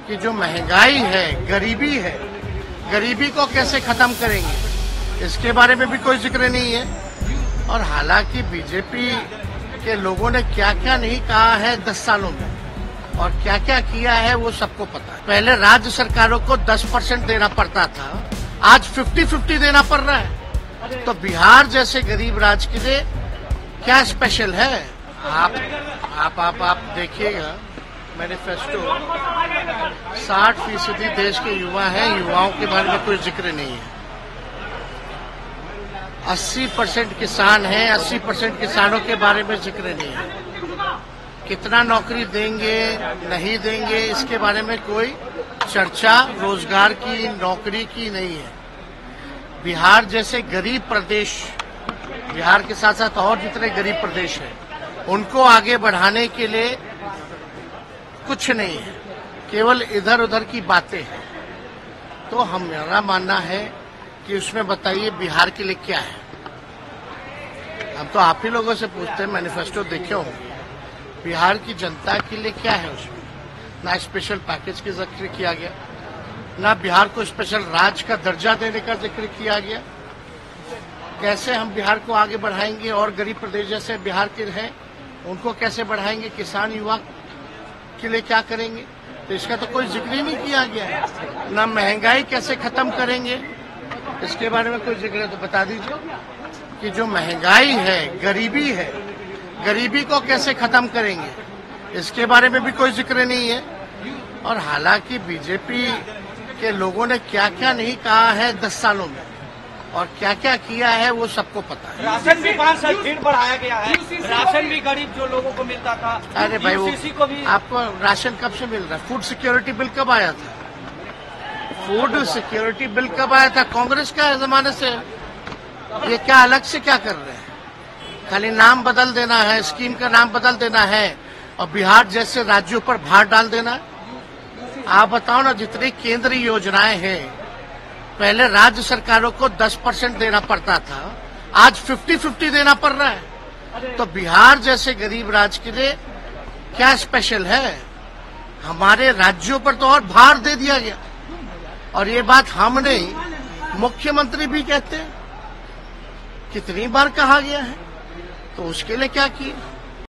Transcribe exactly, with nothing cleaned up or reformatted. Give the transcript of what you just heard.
कि जो महंगाई है, गरीबी है, गरीबी को कैसे खत्म करेंगे, इसके बारे में भी कोई जिक्र नहीं है। और हालांकि बीजेपी के लोगों ने क्या क्या नहीं कहा है दस सालों में और क्या क्या किया है वो सबको पता है। पहले राज्य सरकारों को दस परसेंट देना पड़ता था, आज फिफ्टी फिफ्टी देना पड़ रहा है। तो बिहार जैसे गरीब राज्य के लिए क्या स्पेशल है? आप आप आप, आप देखिएगा मैनिफेस्टो, साठ फीसदी देश के युवा हैं, युवाओं के बारे में कोई जिक्र नहीं है। अस्सी परसेंट किसान हैं, अस्सी परसेंट किसानों के बारे में जिक्र नहीं है। कितना नौकरी देंगे नहीं देंगे इसके बारे में कोई चर्चा रोजगार की, नौकरी की नहीं है। बिहार जैसे गरीब प्रदेश, बिहार के साथ साथ और जितने गरीब प्रदेश हैं उनको आगे बढ़ाने के लिए कुछ नहीं है, केवल इधर उधर की बातें हैं। तो हमारा मानना है कि उसमें बताइए बिहार के लिए क्या है। हम तो आप ही लोगों से पूछते हैं, मैनिफेस्टो देखे होंगे, बिहार की जनता के लिए क्या है उसमें? ना स्पेशल पैकेज का जिक्र किया गया, ना बिहार को स्पेशल राज्य का दर्जा देने का जिक्र किया गया। कैसे हम बिहार को आगे बढ़ाएंगे और गरीब प्रदेश जैसे बिहार के हैं उनको कैसे बढ़ाएंगे, किसान युवा के लिए क्या करेंगे, तो इसका तो कोई जिक्र ही नहीं किया गया है। ना महंगाई कैसे खत्म करेंगे इसके बारे में कोई जिक्र है तो बता दीजिए कि जो महंगाई है, गरीबी है, गरीबी को कैसे खत्म करेंगे इसके बारे में भी कोई जिक्र नहीं है। और हालांकि बीजेपी के लोगों ने क्या क्या नहीं कहा है दस सालों में और क्या क्या किया है वो सबको पता है। राशन भी पाँच साल फिर बढ़ाया गया है, राशन भी गरीब जो लोगों को मिलता था। अरे भाई वो को भी आपको राशन कब से मिल रहा है? फूड सिक्योरिटी बिल कब आया था? फूड सिक्योरिटी बिल कब आया था? कांग्रेस का जमाने से। ये क्या अलग से क्या कर रहे हैं? खाली नाम बदल देना है, स्कीम का नाम बदल देना है और बिहार जैसे राज्यों पर भार डाल देना है। आप बताओ ना, जितनी केंद्रीय योजनाएं हैं पहले राज्य सरकारों को दस परसेंट देना पड़ता था, आज फिफ्टी फिफ्टी देना पड़ रहा है। तो बिहार जैसे गरीब राज्य के लिए क्या स्पेशल है? हमारे राज्यों पर तो और भार दे दिया गया। और ये बात हम नहीं, मुख्यमंत्री भी कहते हैं, कितनी बार कहा गया है, तो उसके लिए क्या किया?